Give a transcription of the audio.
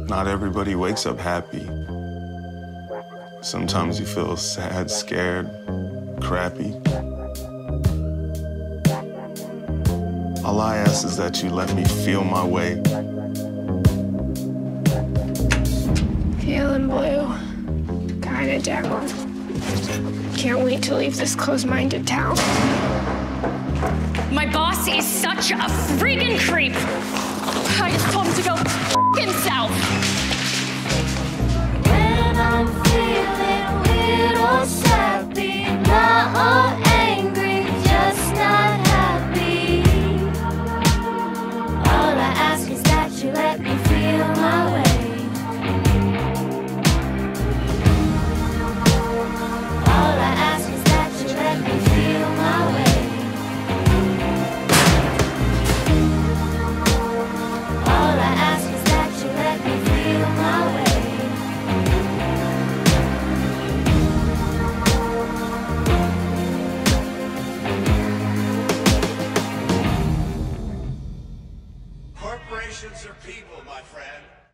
Not everybody wakes up happy. Sometimes you feel sad, scared, crappy. All I ask is that you let me feel my way. Feeling blue, kinda down. Can't wait to leave this closed-minded town. My boss is such a friggin' creep. I just told him to go f himself. When I'm feeling weird or sappy, not all angry, just not happy. All I ask is that you let me feel my way. All I ask is that you let me feel my way. All I ask is that you let me feel my way. Corporations are people, my friend.